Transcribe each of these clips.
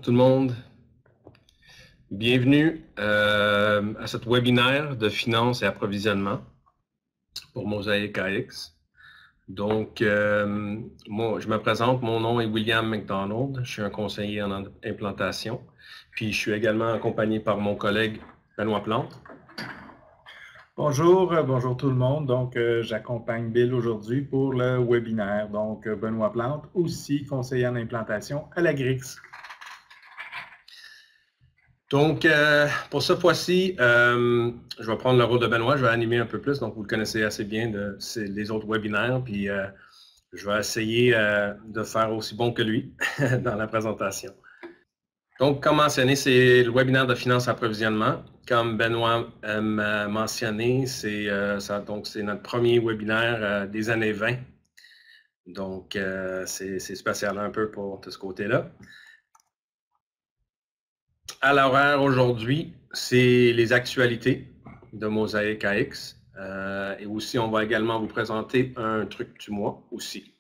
tout le monde. Bienvenue à ce webinaire de finances et approvisionnement pour Mosaic AX. Donc, moi, je me présente, mon nom est William McDonald, je suis un conseiller en implantation, puis je suis également accompagné par mon collègue Benoît Plante. Bonjour, bonjour tout le monde. Donc, j'accompagne Bill aujourd'hui pour le webinaire. Donc, Benoît Plante, aussi conseiller en implantation à la GRIX. Donc, pour ce fois-ci, je vais prendre le rôle de Benoît, je vais animer un peu plus, donc vous le connaissez assez bien les autres webinaires, puis je vais essayer de faire aussi bon que lui dans la présentation. Donc, comme mentionné, c'est le webinaire de finances approvisionnement. Comme Benoît m'a mentionné, c'est notre premier webinaire des années 20. Donc, c'est spécial un peu pour de ce côté-là. À l'horaire aujourd'hui, c'est les actualités de Mosaic AX. Et aussi, on va également vous présenter un truc du mois aussi.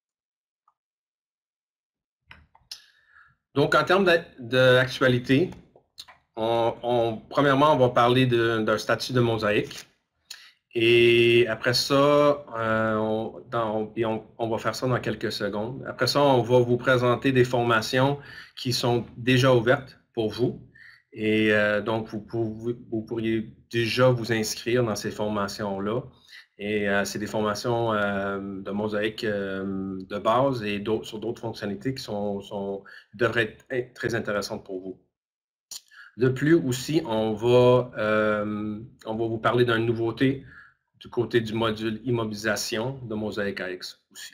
Donc, en termes d'actualité, premièrement, on va parler d'un statut de Mosaic. Et après ça, on va faire ça dans quelques secondes. Après ça, on va vous présenter des formations qui sont déjà ouvertes pour vous. Et donc, vous pourriez déjà vous inscrire dans ces formations-là. Et c'est des formations de Mosaic de base et sur d'autres fonctionnalités qui devraient être très intéressantes pour vous. De plus aussi, on va vous parler d'une nouveauté du côté du module immobilisation de Mosaic AX aussi.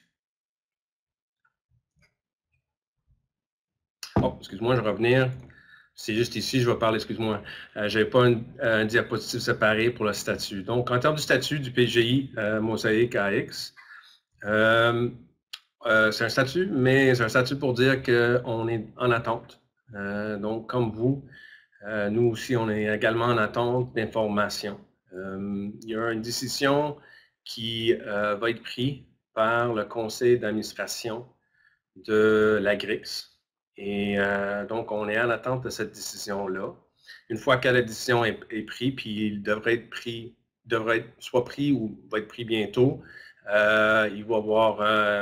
Oh, excuse-moi, je vais revenir. C'est juste ici, je vais parler, excuse-moi. Je n'avais pas un diapositive séparé pour le statut. Donc, en termes du statut du PGI Mosaic AX, c'est un statut, mais c'est un statut pour dire qu'on est en attente. Donc, comme vous, nous aussi, on est également en attente d'informations. Il y a une décision qui va être prise par le conseil d'administration de la GRIX. Et donc, on est en attente de cette décision-là. Une fois que la décision est prise, puis il devrait être soit pris ou va être pris bientôt, il va y avoir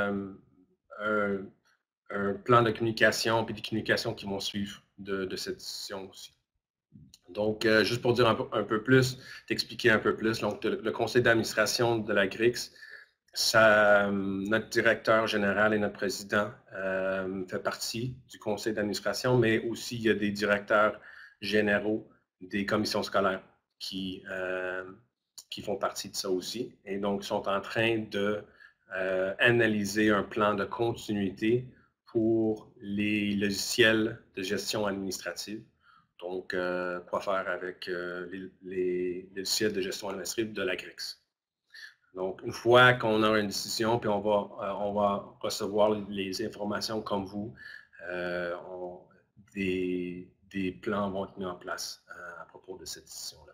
un plan de communication puis des communications qui vont suivre de cette décision aussi. Donc, juste pour dire un peu plus, t'expliquer un peu plus, donc le conseil d'administration de la GRIX, notre directeur général et notre président fait partie du conseil d'administration, mais aussi il y a des directeurs généraux des commissions scolaires qui font partie de ça aussi. Et donc, ils sont en train de analyser un plan de continuité pour les logiciels de gestion administrative. Donc, quoi faire avec les logiciels de gestion administrative de la GRIX. Donc, une fois qu'on a une décision, puis on va recevoir les informations comme vous, des plans vont être mis en place à propos de cette décision-là.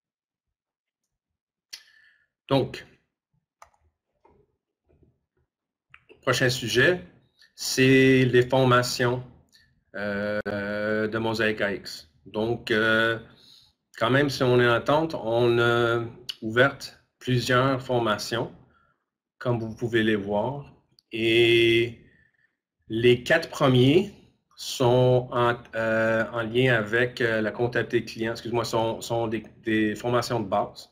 Donc, prochain sujet, c'est les formations de Mosaic AX. Donc, quand même, si on est en attente, on a ouvert plusieurs formations, comme vous pouvez les voir. Et les 4 premiers sont en lien avec la comptabilité client, excuse-moi, sont des formations de base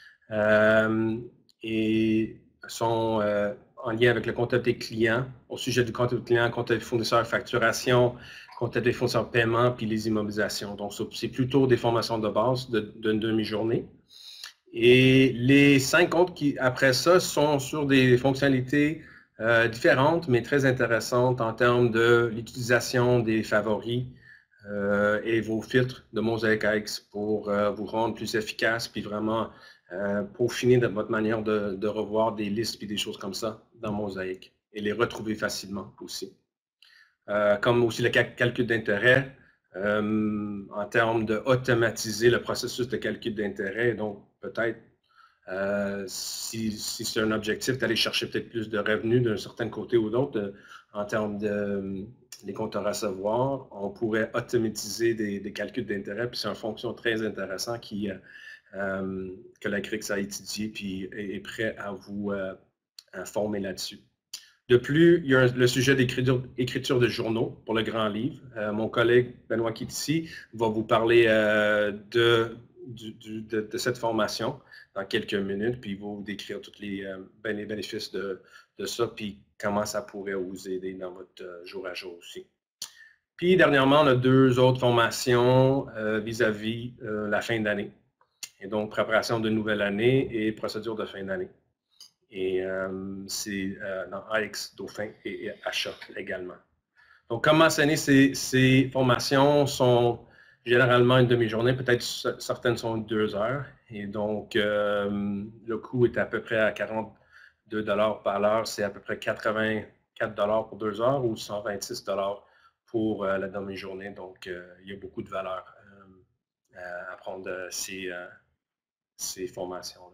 et sont en lien avec la comptabilité client, au sujet du comptabilité client, comptabilité fournisseur, facturation, comptabilité fournisseur paiement, puis les immobilisations. Donc, c'est plutôt des formations de base d'une demi-journée. Et les 5 autres qui, après ça, sont sur des fonctionnalités différentes, mais très intéressantes en termes de l'utilisation des favoris et vos filtres de Mosaic AX pour vous rendre plus efficace, puis vraiment peaufiner votre manière de revoir des listes et des choses comme ça dans Mosaic et les retrouver facilement aussi. Comme aussi le calcul d'intérêt, en termes d'automatiser le processus de calcul d'intérêt. Donc, peut-être, si c'est un objectif d'aller chercher peut-être plus de revenus d'un certain côté ou d'autre, en termes les comptes à recevoir. On pourrait automatiser des calculs d'intérêt, puis c'est une fonction très intéressante que la GRIX a étudié puis est prêt à vous former là-dessus. De plus, il y a le sujet d'écriture de journaux pour le grand livre. Mon collègue Benoît qui est ici va vous parler de cette formation dans quelques minutes, puis il va vous décrire tous les bénéfices de ça, puis comment ça pourrait vous aider dans votre jour à jour aussi. Puis dernièrement, on a 2 autres formations vis-à-vis la fin d'année. Et donc, préparation de nouvelle année et procédure de fin d'année. Et c'est dans AX, Dauphin et Achat également. Donc, comme mentionné, ces formations sont généralement une demi-journée, peut-être certaines sont 2 heures. Et donc, le coût est à peu près à 42 $ par l'heure. C'est à peu près 84 $ pour 2 heures ou 126 $ pour la demi-journée. Donc, il y a beaucoup de valeur à prendre ces formations-là.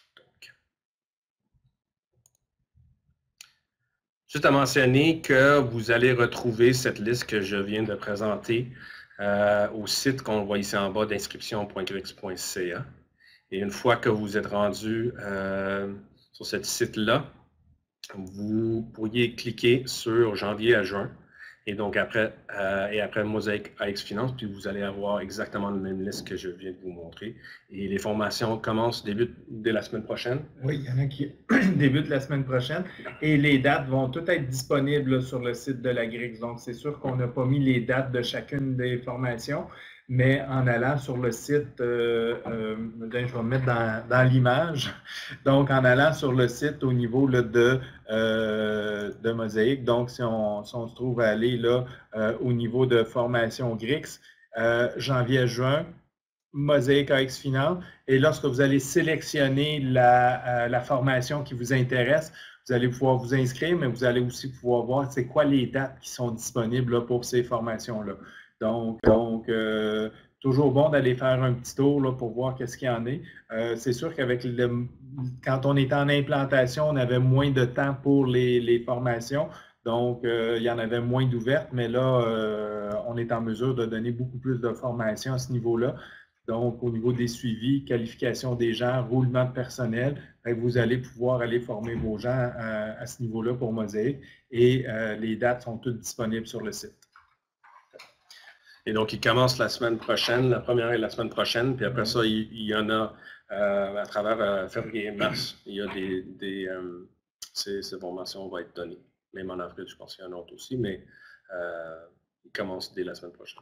Juste à mentionner que vous allez retrouver cette liste que je viens de présenter au site qu'on voit ici en bas d'inscription.grix.ca. Et une fois que vous êtes rendu sur ce site-là, vous pourriez cliquer sur janvier à juin. Et donc après Mosaic AX Finance, puis vous allez avoir exactement la même liste que je viens de vous montrer. Et les formations commencent dès la semaine prochaine. Oui, il y en a qui débutent la semaine prochaine. Et les dates vont toutes être disponibles sur le site de la GRIX. Donc, c'est sûr qu'on n'a pas mis les dates de chacune des formations, mais en allant sur le site, je vais me mettre dans l'image. Donc, en allant sur le site au niveau là, de Mosaic, donc si on se trouve à aller là, au niveau de formation GRIX, janvier à juin, Mosaic AX Finance, et lorsque vous allez sélectionner la formation qui vous intéresse, vous allez pouvoir vous inscrire, mais vous allez aussi pouvoir voir c'est quoi les dates qui sont disponibles là, pour ces formations-là. Donc toujours bon d'aller faire un petit tour là, pour voir qu'est-ce qu'il y en a. C'est sûr qu'avec quand on était en implantation, on avait moins de temps pour les formations. Donc, il y en avait moins d'ouvertes, mais là, on est en mesure de donner beaucoup plus de formations à ce niveau-là. Donc, au niveau des suivis, qualification des gens, roulement de personnel, vous allez pouvoir aller former vos gens à ce niveau-là pour Mosaic et les dates sont toutes disponibles sur le site. Et donc, il commence la semaine prochaine, la première est la semaine prochaine, puis après ça, il y en a à travers février et mars, il y a ces formations vont être données. Même en avril, je pense qu'il y en a un autre aussi, mais il commence dès la semaine prochaine.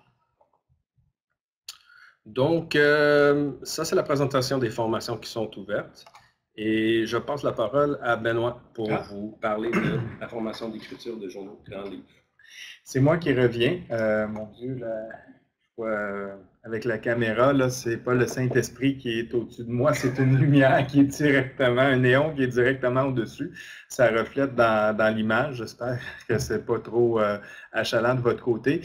Donc, ça, c'est la présentation des formations qui sont ouvertes. Et je passe la parole à Benoît pour vous parler de la formation d'écriture de journaux de grand livre. C'est moi qui reviens. Mon Dieu, là, avec la caméra, ce n'est pas le Saint-Esprit qui est au-dessus de moi, c'est une lumière qui est directement, un néon qui est directement au-dessus. Ça reflète dans l'image. J'espère que ce n'est pas trop achalant de votre côté.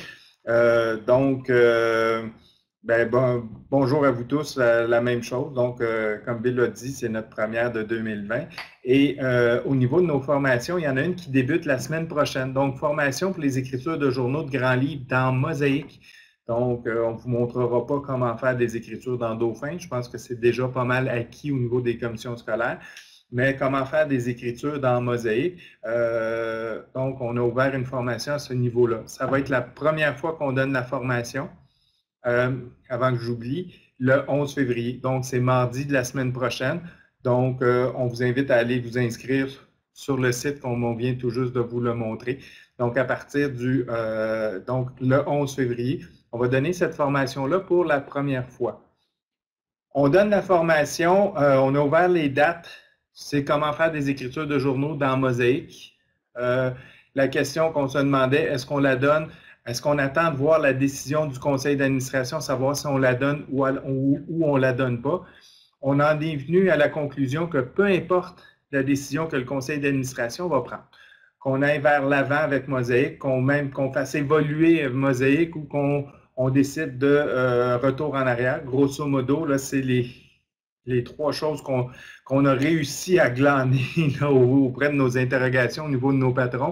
Bonjour à vous tous, la même chose. Donc, comme Bill l'a dit, c'est notre première de 2020. Et au niveau de nos formations, il y en a une qui débute la semaine prochaine. Donc, formation pour les écritures de journaux de grands livres dans Mosaic. Donc, on ne vous montrera pas comment faire des écritures dans Dauphin. Je pense que c'est déjà pas mal acquis au niveau des commissions scolaires. Mais comment faire des écritures dans Mosaic. Donc, on a ouvert une formation à ce niveau-là. Ça va être la première fois qu'on donne la formation. Avant que j'oublie, le 11 février. Donc, c'est mardi de la semaine prochaine. Donc, on vous invite à aller vous inscrire sur le site qu'on vient tout juste de vous le montrer. Donc, à partir le 11 février, on va donner cette formation-là pour la première fois. On donne la formation, on a ouvert les dates. C'est comment faire des écritures de journaux dans Mosaic. La question qu'on se demandait, est-ce qu'on la donne? Est-ce qu'on attend de voir la décision du conseil d'administration, savoir si on la donne ou on ne la donne pas? On en est venu à la conclusion que peu importe la décision que le conseil d'administration va prendre, qu'on aille vers l'avant avec Mosaic, qu'on fasse évoluer Mosaic ou qu'on décide de retour en arrière, grosso modo, là, c'est les 3 choses qu'on a réussi à glaner là, auprès de nos interrogations au niveau de nos patrons.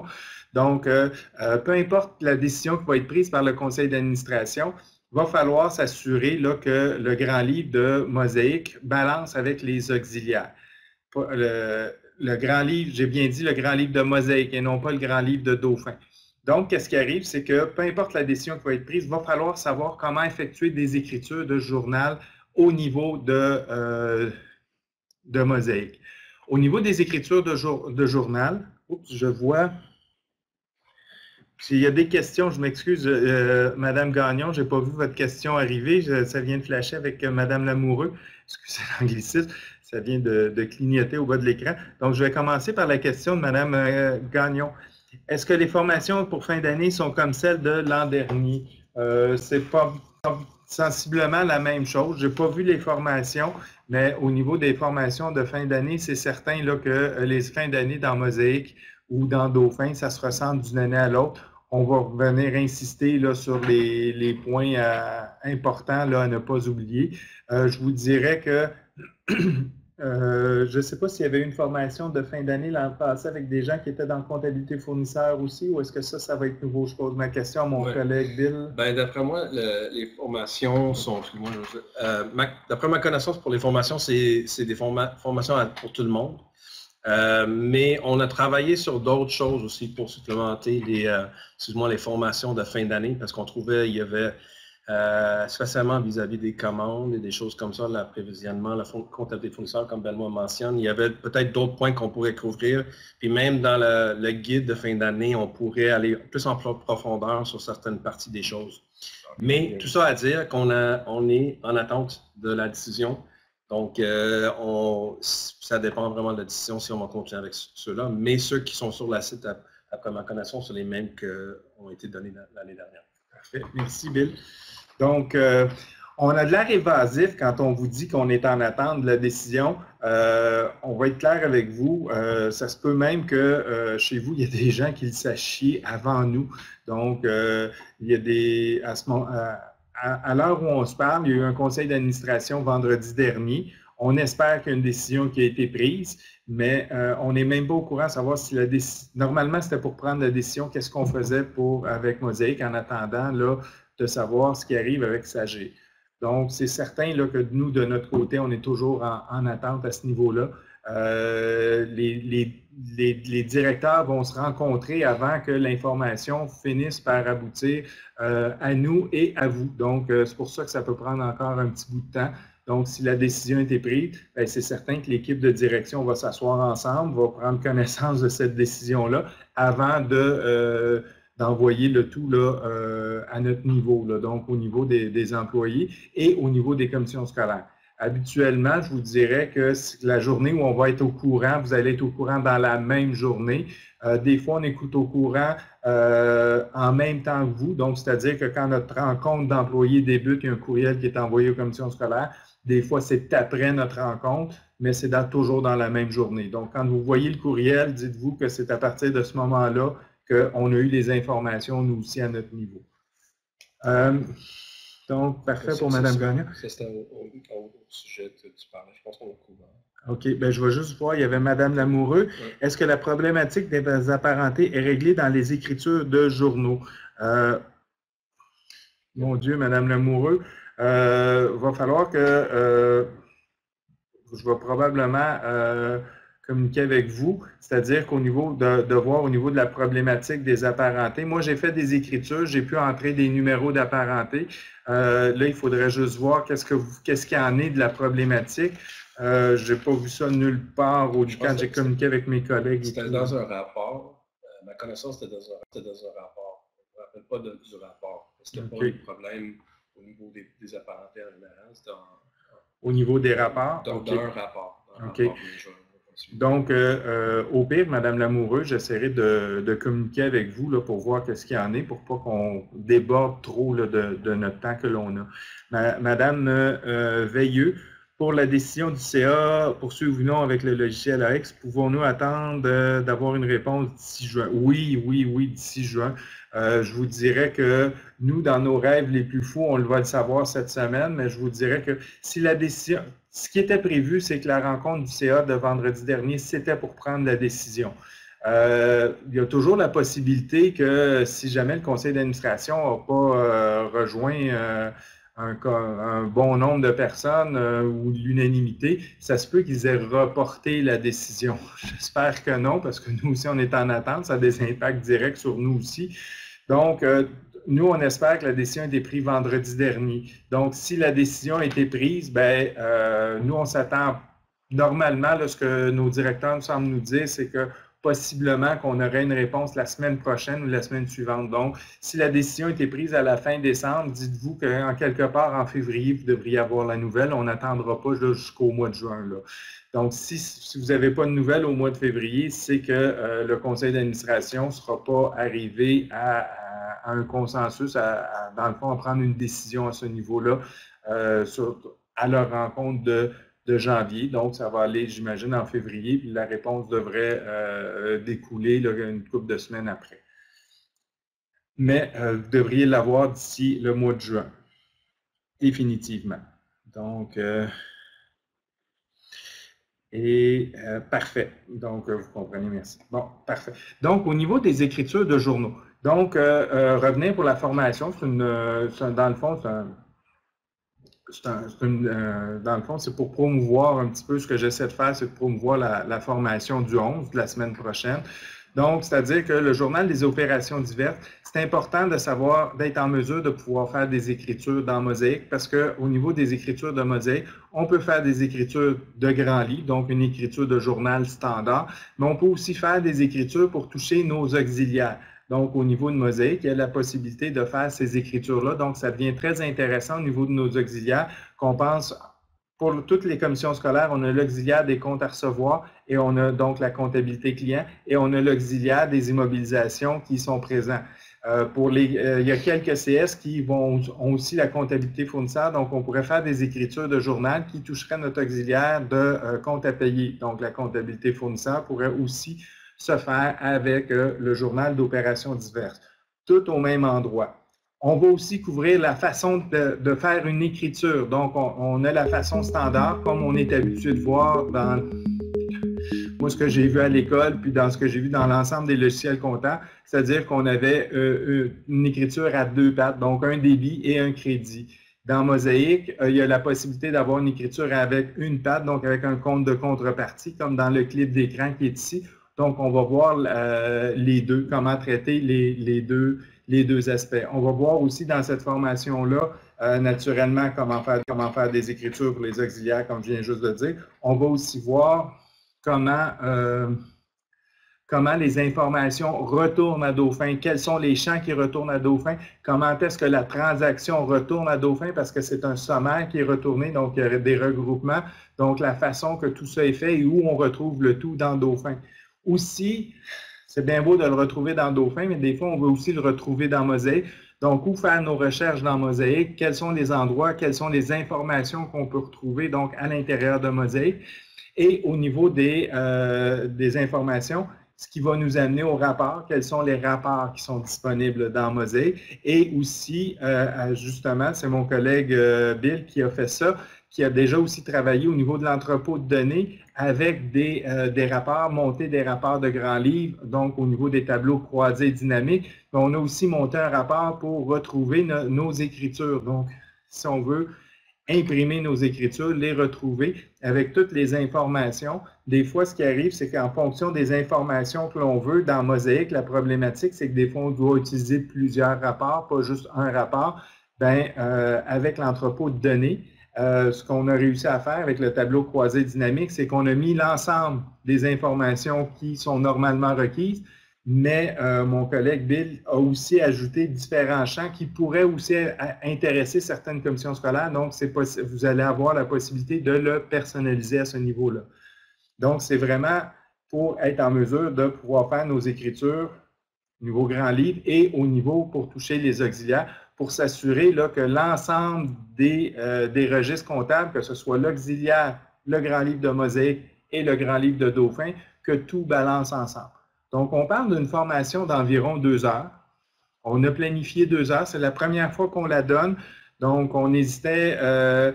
Donc, peu importe la décision qui va être prise par le conseil d'administration, il va falloir s'assurer là, que le grand livre de Mosaïque balance avec les auxiliaires. Le grand livre, j'ai bien dit le grand livre de Mosaïque et non pas le grand livre de Dauphin. Donc, qu'est-ce qui arrive, c'est que peu importe la décision qui va être prise, il va falloir savoir comment effectuer des écritures de journal au niveau de Mosaïque. Au niveau des écritures de journal, je vois... S'il y a des questions, je m'excuse, Madame Gagnon, je n'ai pas vu votre question arriver. Ça vient de flasher avec Madame Lamoureux. Excusez l'anglicisme, ça vient de clignoter au bas de l'écran. Donc, je vais commencer par la question de Madame Gagnon. Est-ce que les formations pour fin d'année sont comme celles de l'an dernier? C'est pas sensiblement la même chose. Je n'ai pas vu les formations, mais au niveau des formations de fin d'année, c'est certain là, que les fins d'année dans Mosaïque ou dans Dauphin, ça se ressemble d'une année à l'autre. On va revenir insister là, sur les points importants là, à ne pas oublier. Je vous dirais que je ne sais pas s'il y avait une formation de fin d'année l'an passé avec des gens qui étaient dans comptabilité fournisseur aussi, ou est-ce que ça va être nouveau? Je pose ma question à mon collègue Bill. D'après moi, les formations sont... D'après ma connaissance, pour les formations, c'est des formations pour tout le monde. Mais on a travaillé sur d'autres choses aussi pour supplémenter les formations de fin d'année parce qu'on trouvait qu'il y avait, spécialement vis-à-vis des commandes et des choses comme ça, l'approvisionnement, la comptabilité fournisseur, comme Benoît mentionne, il y avait peut-être d'autres points qu'on pourrait couvrir. Puis même dans le guide de fin d'année, on pourrait aller plus en profondeur sur certaines parties des choses. Mais tout ça à dire qu'on est en attente de la décision. Donc, ça dépend vraiment de la décision si on va continuer avec ceux-là. Mais ceux qui sont sur la site, après ma connaissance, sont les mêmes qui ont été donnés l'année dernière. Parfait. Merci, Bill. Donc, on a de l'air évasif quand on vous dit qu'on est en attente de la décision. On va être clair avec vous. Ça se peut même que chez vous, il y a des gens qui le sachent avant nous. Donc, il y a des... À l'heure où on se parle, il y a eu un conseil d'administration vendredi dernier. On espère qu'il y a une décision qui a été prise, mais on n'est même pas au courant de savoir si la décision... Normalement, c'était pour prendre la décision, qu'est-ce qu'on faisait avec Mosaïque en attendant là, de savoir ce qui arrive avec SAG. Donc, c'est certain là, que nous, de notre côté, on est toujours en attente à ce niveau-là. Les directeurs vont se rencontrer avant que l'information finisse par aboutir à nous et à vous. Donc, c'est pour ça que ça peut prendre encore un petit bout de temps. Donc, si la décision a été prise, c'est certain que l'équipe de direction va s'asseoir ensemble, va prendre connaissance de cette décision-là avant d'envoyer le tout là, à notre niveau, là, donc au niveau des employés et au niveau des commissions scolaires. Habituellement, je vous dirais que la journée où on va être au courant, vous allez être au courant dans la même journée. Des fois, on écoute au courant en même temps que vous. Donc, c'est-à-dire que quand notre rencontre d'employés débute, il y a un courriel qui est envoyé aux commissions scolaires. Des fois, c'est après notre rencontre, mais c'est toujours dans la même journée. Donc, quand vous voyez le courriel, dites-vous que c'est à partir de ce moment-là qu'on a eu les informations, nous aussi, à notre niveau. Donc, parfait pour Mme Gagnon. C'était au sujet que tu parlais. Je pense qu'on a couvert. OK. Bien, je vais juste voir, il y avait Mme Lamoureux. Oui. Est-ce que la problématique des apparentés est réglée dans les écritures de journaux? Mon Dieu, Mme Lamoureux, va falloir que je vais probablement communiquer avec vous, c'est-à-dire qu'au niveau de voir au niveau de la problématique des apparentés. Moi, j'ai fait des écritures, j'ai pu entrer des numéros d'apparentés. Là, il faudrait juste voir qu'est-ce qu'il y en est de la problématique. Je n'ai pas vu ça nulle part quand j'ai communiqué avec mes collègues. C'était dans un rapport. Ma connaissance était dans un rapport. Je ne me rappelle pas du rapport. C'était pas un problème au niveau des apparentés en général. C'était au niveau des rapports? Dans un rapport. Donc, au pire, Mme Lamoureux, j'essaierai de communiquer avec vous là, pour voir ce qu'il y en est, pour pas qu'on déborde trop là, de notre temps que l'on a. Madame Veilleux, pour la décision du CA, poursuivre ou non avec le logiciel AX, pouvons-nous attendre d'avoir une réponse d'ici juin? Oui, d'ici juin. Je vous dirais que nous, dans nos rêves les plus fous, on va le savoir cette semaine, mais je vous dirais que si la décision... Ce qui était prévu, c'est que la rencontre du CA de vendredi dernier, c'était pour prendre la décision. Il y a toujours la possibilité que si jamais le conseil d'administration n'a pas rejoint un bon nombre de personnes ou l'unanimité, ça se peut qu'ils aient reporté la décision. J'espère que non, parce que nous aussi, on est en attente. Ça a des impacts directs sur nous aussi. Donc, nous, on espère que la décision a été prise vendredi dernier. Donc, si la décision a été prise, ben, nous, on s'attend normalement, là, ce que nos directeurs nous semblent nous dire, c'est que possiblement qu'on aurait une réponse la semaine prochaine ou la semaine suivante. Donc, si la décision a été prise à la fin décembre, dites-vous qu'en quelque part en février, vous devriez avoir la nouvelle. On n'attendra pas jusqu'au mois de juin. Là. Donc, si vous n'avez pas de nouvelles au mois de février, c'est que le conseil d'administration ne sera pas arrivé à un consensus, dans le fond, à prendre une décision à ce niveau-là à leur rencontre de janvier. Donc, ça va aller, j'imagine, en février, puis la réponse devrait découler là, une couple de semaines après. Mais vous devriez l'avoir d'ici le mois de juin, définitivement. Donc, parfait. Donc, vous comprenez, merci. Bon, parfait. Donc, au niveau des écritures de journaux, donc, revenir pour la formation, dans le fond, dans le fond, c'est pour promouvoir un petit peu ce que j'essaie de faire, c'est de promouvoir la formation du 11 de la semaine prochaine. Donc, c'est-à-dire que le journal des opérations diverses, c'est important de savoir, d'être en mesure de pouvoir faire des écritures dans Mosaïque parce qu'au niveau des écritures de Mosaïque, on peut faire des écritures de grand livre, donc une écriture de journal standard, mais on peut aussi faire des écritures pour toucher nos auxiliaires. Donc, au niveau de Mosaïque, il y a la possibilité de faire ces écritures-là. Donc, ça devient très intéressant au niveau de nos auxiliaires qu'on pense, pour toutes les commissions scolaires, on a l'auxiliaire des comptes à recevoir et on a donc la comptabilité client et on a l'auxiliaire des immobilisations qui sont présents. Il y a quelques CS qui ont aussi la comptabilité fournisseur, donc on pourrait faire des écritures de journal qui toucheraient notre auxiliaire de compte à payer. Donc, la comptabilité fournisseur pourrait aussi se faire avec le journal d'opérations diverses, tout au même endroit. On va aussi couvrir la façon de faire une écriture. Donc, on a la façon standard, comme on est habitué de voir dans moi, ce que j'ai vu à l'école, puis dans ce que j'ai vu dans l'ensemble des logiciels comptables, c'est-à-dire qu'on avait une écriture à deux pattes, donc un débit et un crédit. Dans Mosaïque, il y a la possibilité d'avoir une écriture avec une patte, donc avec un compte de contrepartie, comme dans le clip d'écran qui est ici. Donc, on va voir les deux, comment traiter les deux aspects. On va voir aussi dans cette formation-là, naturellement, comment faire des écritures pour les auxiliaires, comme je viens juste de dire. On va aussi voir comment les informations retournent à Dauphin, quels sont les champs qui retournent à Dauphin, comment est-ce que la transaction retourne à Dauphin, parce que c'est un sommaire qui est retourné, donc il y a des regroupements, donc la façon que tout ça est fait et où on retrouve le tout dans Dauphin. Aussi, c'est bien beau de le retrouver dans Dauphin, mais des fois, on veut aussi le retrouver dans Mosaïque. Donc, où faire nos recherches dans Mosaïque, quels sont les endroits, quelles sont les informations qu'on peut retrouver donc à l'intérieur de Mosaïque. Et au niveau des informations, ce qui va nous amener au rapport, quels sont les rapports qui sont disponibles dans Mosaïque. Et aussi, justement, c'est mon collègue Bill qui a fait ça, qui a déjà aussi travaillé au niveau de l'entrepôt de données avec des rapports, monté des rapports de grands livres, donc au niveau des tableaux croisés dynamiques. Mais on a aussi monté un rapport pour retrouver nos écritures. Donc, si on veut imprimer nos écritures, les retrouver avec toutes les informations. Des fois, ce qui arrive, c'est qu'en fonction des informations que l'on veut dans Mosaïque, la problématique, c'est que des fois, on doit utiliser plusieurs rapports, pas juste un rapport. Avec l'entrepôt de données, ce qu'on a réussi à faire avec le tableau croisé dynamique, c'est qu'on a mis l'ensemble des informations qui sont normalement requises, mais mon collègue Bill a aussi ajouté différents champs qui pourraient aussi intéresser certaines commissions scolaires. Donc, vous allez avoir la possibilité de le personnaliser à ce niveau-là. Donc, c'est vraiment pour être en mesure de pouvoir faire nos écritures au niveau grand livre et au niveau pour toucher les auxiliaires, pour s'assurer que l'ensemble des registres comptables, que ce soit l'auxiliaire, le grand livre de Mosaïque et le grand livre de Dauphin, que tout balance ensemble. Donc, on parle d'une formation d'environ 2 heures. On a planifié 2 heures. C'est la première fois qu'on la donne. Donc, on hésitait.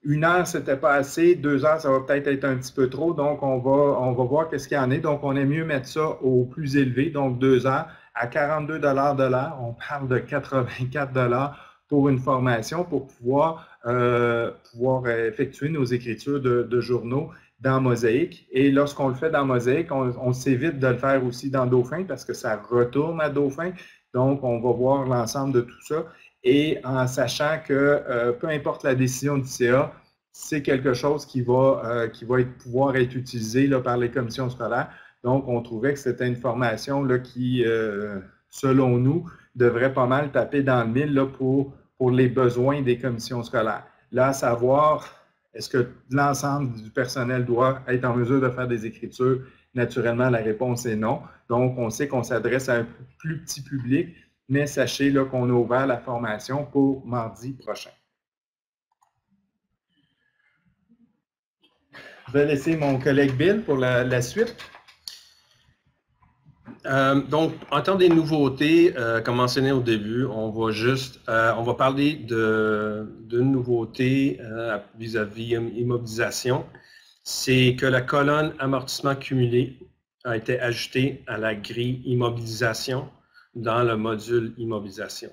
1 heure, c'était pas assez. 2 heures, ça va peut-être être un petit peu trop. Donc, on va voir qu'est-ce qu'il y en est. Donc, on aime mieux mettre ça au plus élevé. Donc, 2 heures à 42 de l'heure. On parle de 84 pour une formation pour pouvoir effectuer nos écritures de journaux dans Mosaic. Et lorsqu'on le fait dans Mosaic, on s'évite de le faire aussi dans Dauphin parce que ça retourne à Dauphin. Donc, on va voir l'ensemble de tout ça. Et en sachant que peu importe la décision du CA, c'est quelque chose qui va pouvoir être utilisé là, par les commissions scolaires. Donc, on trouvait que c'était une formation là, qui, selon nous, devrait pas mal taper dans le mille là, pour les besoins des commissions scolaires. Là, à savoir, est-ce que l'ensemble du personnel doit être en mesure de faire des écritures? Naturellement, la réponse est non. Donc, on sait qu'on s'adresse à un plus petit public, mais sachez qu'on a ouvert la formation pour mardi prochain. Je vais laisser mon collègue Bill pour la suite. Donc, en termes des nouveautés, comme mentionné au début, on va parler de nouveautés vis-à-vis immobilisation. C'est que la colonne amortissement cumulé a été ajoutée à la grille immobilisation dans le module immobilisation.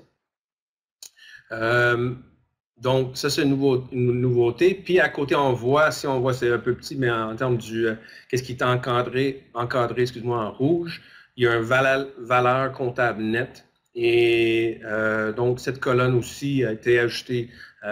Donc, ça, c'est une nouveauté. Puis, à côté, on voit, c'est un peu petit, mais en termes du qu'est-ce qui est encadré, excuse-moi, en rouge, il y a une valeur comptable nette. Et donc, cette colonne aussi a été ajoutée,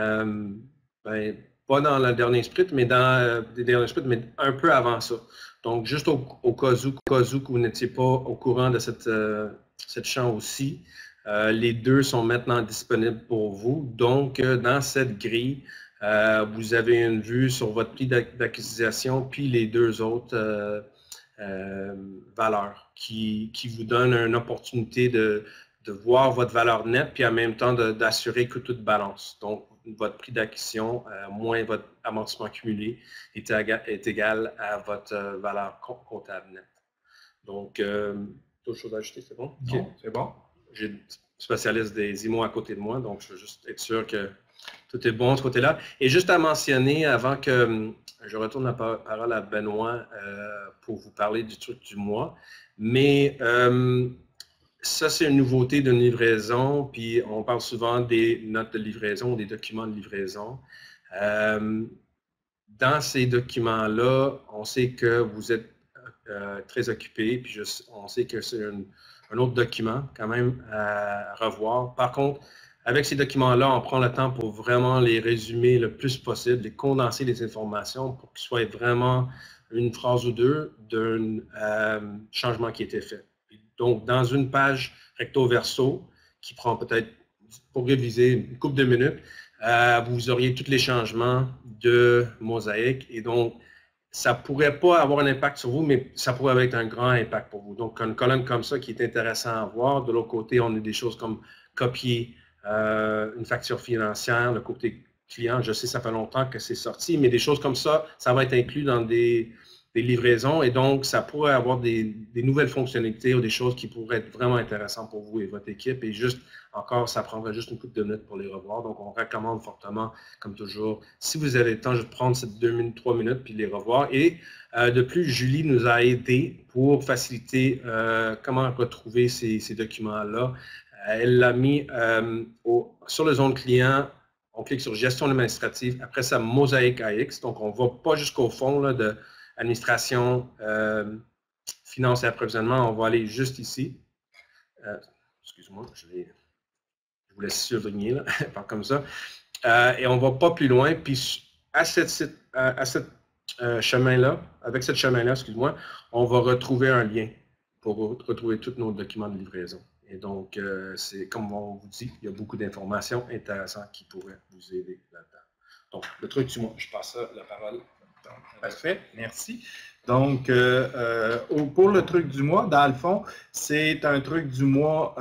pas dans le dernier sprint, mais dans les derniers sprints, mais un peu avant ça. Donc, juste au cas où que vous n'étiez pas au courant de cette champ aussi, les deux sont maintenant disponibles pour vous. Donc, dans cette grille, vous avez une vue sur votre prix d'acquisition, puis les deux autres valeurs qui vous donnent une opportunité de voir votre valeur nette, puis en même temps d'assurer que tout balance. Donc, votre prix d'acquisition moins votre amortissement cumulé est égal à votre valeur comptable nette. Donc, d'autres choses à ajouter, c'est bon? Okay. C'est bon. J'ai une spécialiste des IMO à côté de moi, donc je veux juste être sûr que tout est bon de ce côté-là. Et juste à mentionner, avant que je retourne la parole à Benoît pour vous parler du truc du mois, mais ça, c'est une nouveauté d'une livraison, puis on parle souvent des notes de livraison, des documents de livraison. Dans ces documents-là, on sait que vous êtes très occupé, puis on sait que c'est un autre document quand même à revoir. Par contre, avec ces documents-là, on prend le temps pour vraiment les résumer le plus possible, les condenser les informations pour qu'il soit vraiment une phrase ou deux d'un changement qui a été fait. Donc, dans une page recto-verso, qui prend peut-être, pour réviser, une couple de minutes, vous auriez tous les changements de Mosaic. Et donc, ça ne pourrait pas avoir un impact sur vous, mais ça pourrait avoir un grand impact pour vous. Donc, une colonne comme ça qui est intéressant à voir. De l'autre côté, on a des choses comme copier une facture financière, le côté client. Je sais, ça fait longtemps que c'est sorti, mais des choses comme ça, ça va être inclus dans des livraisons. Et donc, ça pourrait avoir des nouvelles fonctionnalités ou des choses qui pourraient être vraiment intéressantes pour vous et votre équipe. Et juste, encore, ça prendrait juste une couple de minutes pour les revoir. Donc, on recommande fortement, comme toujours, si vous avez le temps, juste prendre ces 2 minutes, 3 minutes, puis les revoir. Et de plus, Julie nous a aidés pour faciliter comment retrouver ces documents-là. Elle l'a mis sur le zone client. On clique sur gestion administrative. Après ça, Mosaic AX. Donc, on ne va pas jusqu'au fond là, de administration, finance et approvisionnement. On va aller juste ici. Excuse-moi, je vous laisse surligner, là, pas comme ça. Et on ne va pas plus loin. Puis, à cette chemin-là, avec ce chemin-là, excuse-moi, on va retrouver un lien pour retrouver tous nos documents de livraison. Et donc, c'est comme on vous dit, il y a beaucoup d'informations intéressantes qui pourraient vous aider là-dedans. Donc, le truc du mois, je passe la parole. Parfait, merci. Donc, pour le truc du mois, dans le fond, c'est un truc du mois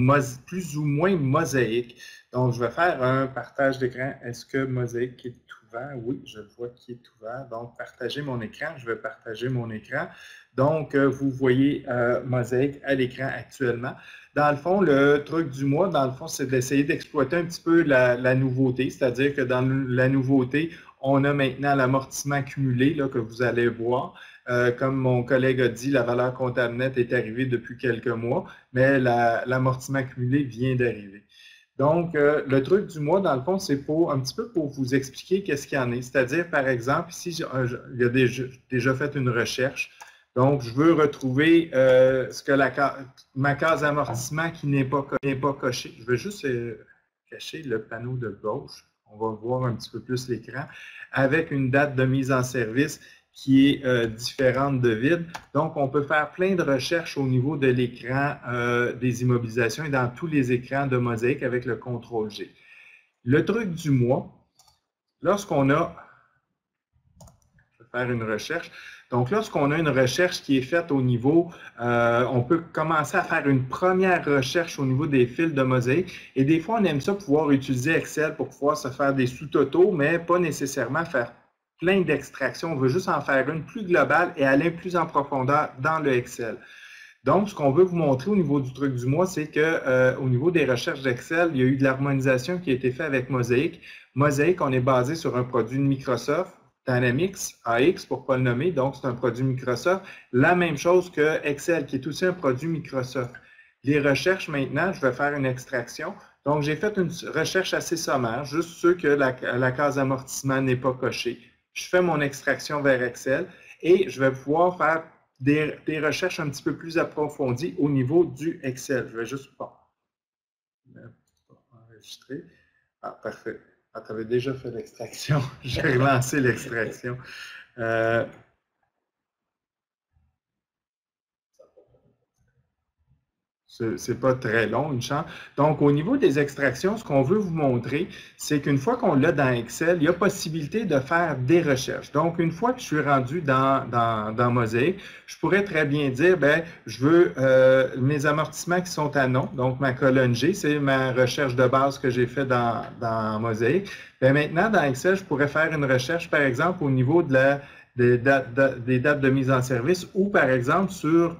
plus ou moins mosaïque. Donc, je vais faire un partage d'écran. Est-ce que Mosaic est ouvert. Oui, je le vois qui est ouvert. Donc, partager mon écran. Je vais partager mon écran. Donc, vous voyez Mosaic à l'écran actuellement. Dans le fond, le truc du mois, dans le fond, c'est d'essayer d'exploiter un petit peu la nouveauté. C'est-à-dire que dans la nouveauté, on a maintenant l'amortissement cumulé là, que vous allez voir. Comme mon collègue a dit, la valeur comptable nette est arrivée depuis quelques mois, mais l'amortissement cumulé vient d'arriver. Donc, le truc du mois, dans le fond, c'est un petit peu pour vous expliquer qu'est-ce qu'il y en est. C'est-à-dire, par exemple, ici, il y a déjà fait une recherche. Donc, je veux retrouver ma case amortissement qui n'est pas cochée. Je vais juste cacher le panneau de gauche. On va voir un petit peu plus l'écran avec une date de mise en service qui est différente de vide. Donc, on peut faire plein de recherches au niveau de l'écran des immobilisations et dans tous les écrans de Mosaic avec le CTRL-G. Le truc du mois, lorsqu'on a... Je vais faire une recherche. Donc, lorsqu'on a une recherche qui est faite au niveau, on peut commencer à faire une première recherche au niveau des fils de Mosaic. Et des fois, on aime ça pouvoir utiliser Excel pour pouvoir se faire des sous-totaux, mais pas nécessairement faire plein d'extractions. On veut juste en faire une plus globale et aller plus en profondeur dans le Excel. Donc, ce qu'on veut vous montrer au niveau du truc du mois, c'est qu'au niveau des recherches d'Excel, il y a eu de l'harmonisation qui a été faite avec Mosaic. Mosaic, on est basé sur un produit de Microsoft, Dynamics AX pour ne pas le nommer, donc c'est un produit Microsoft. La même chose que Excel, qui est aussi un produit Microsoft. Les recherches maintenant, je vais faire une extraction. Donc, j'ai fait une recherche assez sommaire, juste ceux que la case amortissement n'est pas cochée. Je fais mon extraction vers Excel et je vais pouvoir faire des recherches un petit peu plus approfondies au niveau du Excel. Je vais juste enregistrer. Ah, parfait. Ah, tu avais déjà fait l'extraction. J'ai relancé l'extraction. C'est pas très long, une chance. Donc, au niveau des extractions, ce qu'on veut vous montrer, c'est qu'une fois qu'on l'a dans Excel, il y a possibilité de faire des recherches. Donc, une fois que je suis rendu dans Mosaic, je pourrais très bien dire, ben, je veux mes amortissements qui sont à non. Donc, ma colonne G, c'est ma recherche de base que j'ai fait dans Mosaic. Bien, maintenant, dans Excel, je pourrais faire une recherche, par exemple, au niveau des dates de mise en service ou, par exemple, sur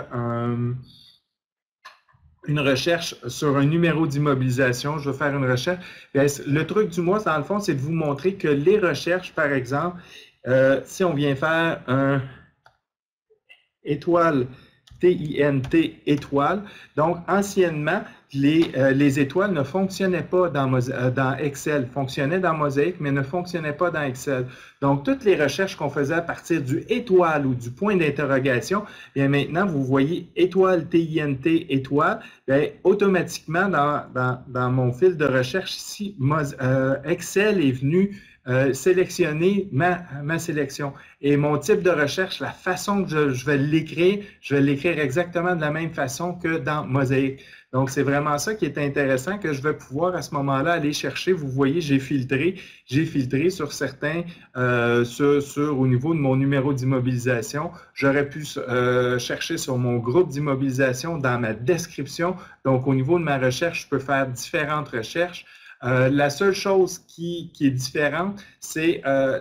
une recherche sur un numéro d'immobilisation. Je vais faire une recherche. Bien, le truc du mois, dans le fond, c'est de vous montrer que les recherches, par exemple, si on vient faire un étoile, TINT étoile, donc anciennement, les étoiles ne fonctionnaient pas dans Excel, fonctionnaient dans Mosaic, mais ne fonctionnaient pas dans Excel. Donc, toutes les recherches qu'on faisait à partir du étoile ou du point d'interrogation, bien maintenant, vous voyez étoile, TINT, étoile, bien, automatiquement, dans mon fil de recherche ici, Excel est venu sélectionner ma sélection. Et mon type de recherche, la façon que je vais l'écrire exactement de la même façon que dans Mosaic. Donc, c'est vraiment ça qui est intéressant que je vais pouvoir à ce moment-là aller chercher. Vous voyez, j'ai filtré sur certains, au niveau de mon numéro d'immobilisation. J'aurais pu chercher sur mon groupe d'immobilisation dans ma description. Donc, au niveau de ma recherche, je peux faire différentes recherches. La seule chose qui est différente, c'est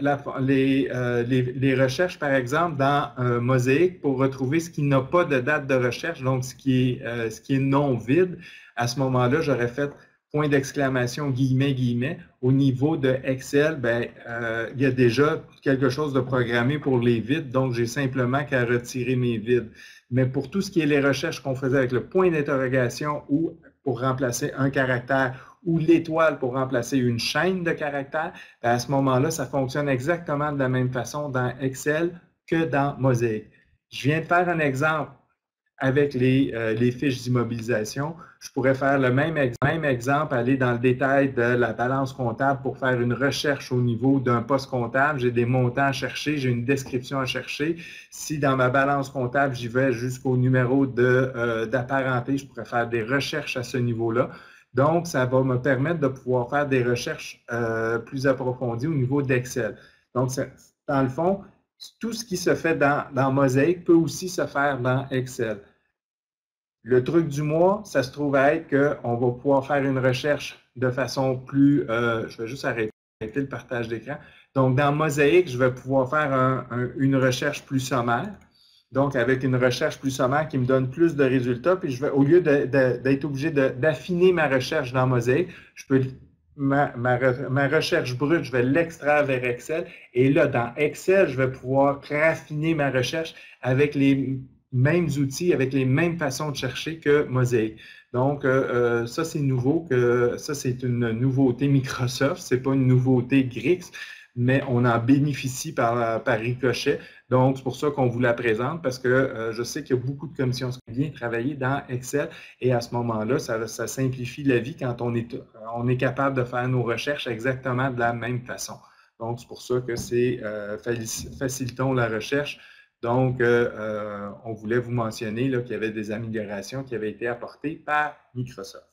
les recherches, par exemple, dans Mosaic pour retrouver ce qui n'a pas de date de recherche, donc ce qui est non vide. À ce moment-là, j'aurais fait point d'exclamation, guillemets, guillemets. Au niveau de Excel, ben, il y a déjà quelque chose de programmé pour les vides, donc j'ai simplement qu'à retirer mes vides. Mais pour tout ce qui est les recherches qu'on faisait avec le point d'interrogation ou pour remplacer un caractère ou l'étoile pour remplacer une chaîne de caractères, à ce moment-là, ça fonctionne exactement de la même façon dans Excel que dans Mosaic. Je viens de faire un exemple avec les fiches d'immobilisation. Je pourrais faire le même exemple, aller dans le détail de la balance comptable pour faire une recherche au niveau d'un poste comptable. J'ai des montants à chercher, j'ai une description à chercher. Si dans ma balance comptable, j'y vais jusqu'au numéro d'apparenté, je pourrais faire des recherches à ce niveau-là. Donc, ça va me permettre de pouvoir faire des recherches plus approfondies au niveau d'Excel. Donc, dans le fond, tout ce qui se fait dans Mosaic peut aussi se faire dans Excel. Le truc du mois, ça se trouve à être qu'on va pouvoir faire une recherche de façon plus... je vais juste arrêter le partage d'écran. Donc, dans Mosaic, je vais pouvoir faire une recherche plus sommaire. Donc, avec une recherche plus sommaire qui me donne plus de résultats, puis au lieu d'être obligé d'affiner ma recherche dans Mosaic, je peux ma recherche brute, je vais l'extraire vers Excel. Et là, dans Excel, je vais pouvoir raffiner ma recherche avec les mêmes outils, avec les mêmes façons de chercher que Mosaic. Donc, ça, c'est nouveau, ça, c'est une nouveauté Microsoft, c'est pas une nouveauté Grix, mais on en bénéficie par ricochet. Donc, c'est pour ça qu'on vous la présente, parce que je sais qu'il y a beaucoup de commissions qui viennent travailler dans Excel, et à ce moment-là, ça simplifie la vie quand on est capable de faire nos recherches exactement de la même façon. Donc, c'est pour ça que c'est facilitons la recherche. Donc, on voulait vous mentionner qu'il y avait des améliorations qui avaient été apportées par Microsoft.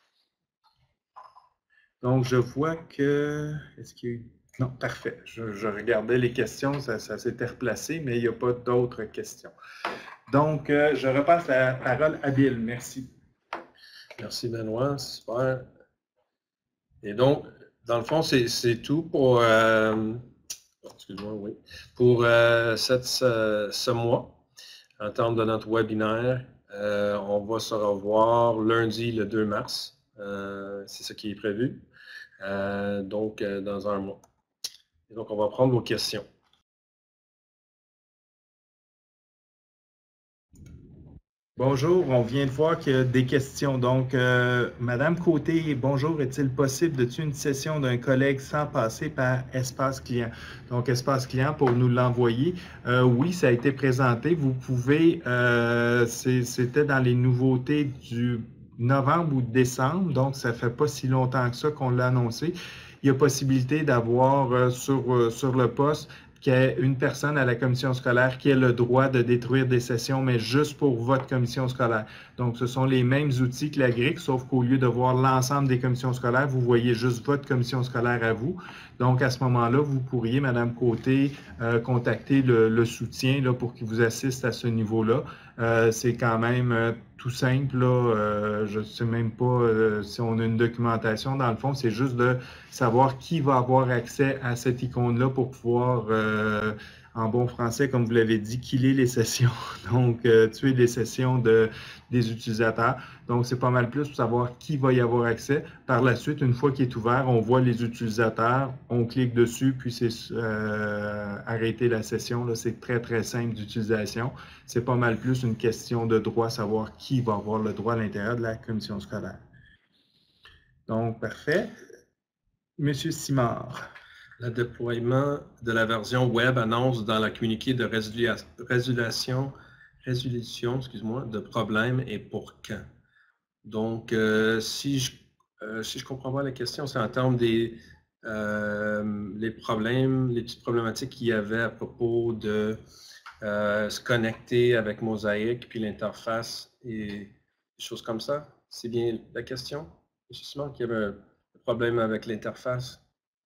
Donc, je vois que... Est-ce qu'il y a eu... Non, parfait. Je regardais les questions, ça s'était replacé, mais il n'y a pas d'autres questions. Donc, je repasse la parole à Bill. Merci. Merci, Benoît. Super. Et donc, dans le fond, c'est tout pour, excuse-moi, oui, pour ce mois, en termes de notre webinaire. On va se revoir lundi, le 2 mars. C'est ce qui est prévu. Donc, dans un mois. Et donc, on va prendre vos questions. Bonjour, on vient de voir qu'il y a des questions. Donc, Madame Côté, bonjour, est-il possible de tuer une session d'un collègue sans passer par Espace Client? Donc, Espace Client, pour nous l'envoyer, oui, ça a été présenté. Vous pouvez, c'était dans les nouveautés du novembre ou décembre, donc ça ne fait pas si longtemps que ça qu'on l'a annoncé. Il y a possibilité d'avoir sur le poste qu'il y ait une personne à la commission scolaire qui ait le droit de détruire des sessions, mais juste pour votre commission scolaire. Donc, ce sont les mêmes outils que la GRIC, sauf qu'au lieu de voir l'ensemble des commissions scolaires, vous voyez juste votre commission scolaire à vous. Donc, à ce moment-là, vous pourriez, Madame Côté, contacter le soutien là, pour qu'il vous assiste à ce niveau-là. C'est quand même tout simple. Là, je ne sais même pas si on a une documentation. Dans le fond, c'est juste de savoir qui va avoir accès à cette icône-là pour pouvoir, en bon français, comme vous l'avez dit, killer les sessions, donc tuer les sessions des utilisateurs. Donc, c'est pas mal plus pour savoir qui va y avoir accès. Par la suite, une fois qu'il est ouvert, on voit les utilisateurs, on clique dessus, puis c'est arrêter la session. C'est très, très simple d'utilisation. C'est pas mal plus une question de droit, savoir qui va avoir le droit à l'intérieur de la commission scolaire. Donc, parfait. Monsieur Simard. Le déploiement de la version web annonce dans la communiqué de résolution de problèmes et pour quand. Donc, si je comprends bien la question, c'est en termes des les petites problématiques qu'il y avait à propos de se connecter avec Mosaic, puis l'interface et des choses comme ça. C'est bien la question? Justement, qu'il y avait un problème avec l'interface.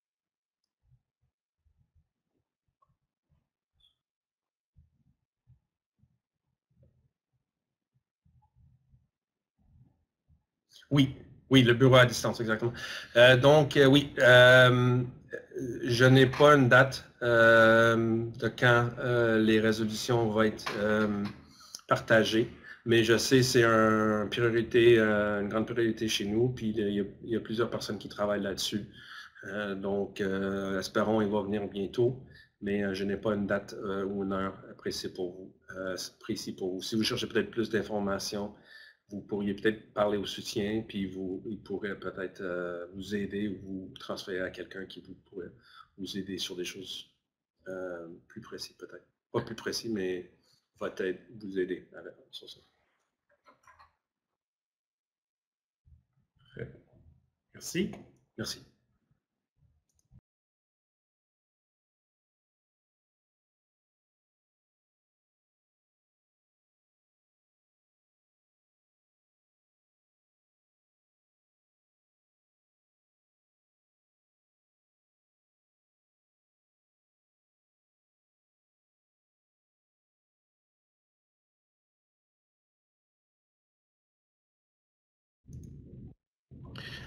Oui, oui, le bureau à distance, exactement. Donc, oui, je n'ai pas une date de quand les résolutions vont être partagées, mais je sais que c'est une grande priorité chez nous, puis il y a plusieurs personnes qui travaillent là-dessus. Donc, espérons qu'il va venir bientôt, mais je n'ai pas une date ou une heure précise pour vous. Si vous cherchez peut-être plus d'informations, vous pourriez peut-être parler au soutien, puis il pourrait peut-être vous aider ou vous transférer à quelqu'un qui pourrait vous aider sur des choses plus précises peut-être. Pas plus précis, mais va peut-être vous aider sur ça. Merci. Merci.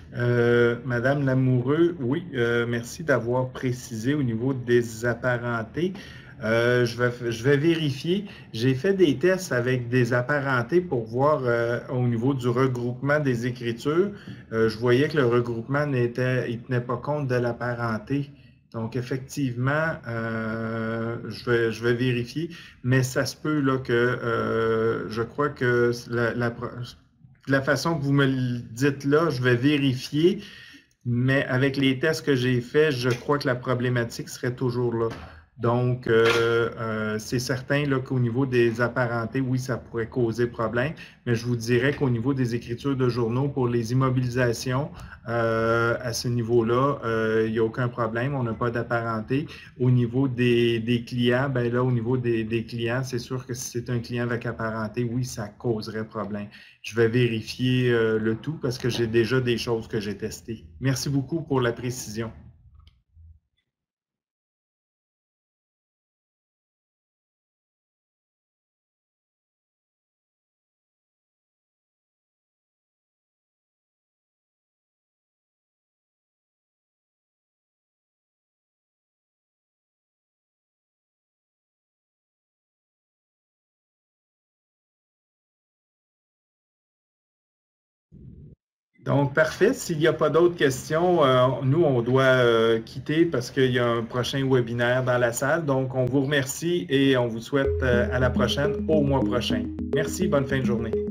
Madame Lamoureux, oui, merci d'avoir précisé au niveau des apparentés. Je vais vérifier. J'ai fait des tests avec des apparentés pour voir au niveau du regroupement des écritures. Je voyais que le regroupement il tenait pas compte de l'apparenté. Donc, effectivement, je vais vérifier, mais ça se peut là, que je crois que la façon que vous me le dites là, je vais vérifier, mais avec les tests que j'ai faits, je crois que la problématique serait toujours là. Donc, c'est certain qu'au niveau des apparentés, oui, ça pourrait causer problème, mais je vous dirais qu'au niveau des écritures de journaux pour les immobilisations, à ce niveau-là, il n'y a aucun problème, on n'a pas d'apparenté. Au niveau des clients, ben là, au niveau des clients, c'est sûr que si c'est un client avec apparenté, oui, ça causerait problème. Je vais vérifier le tout parce que j'ai déjà des choses que j'ai testées. Merci beaucoup pour la précision. Donc, parfait. S'il n'y a pas d'autres questions, nous, on doit quitter parce qu'il y a un prochain webinaire dans la salle. Donc, on vous remercie et on vous souhaite à la prochaine, au mois prochain. Merci, bonne fin de journée.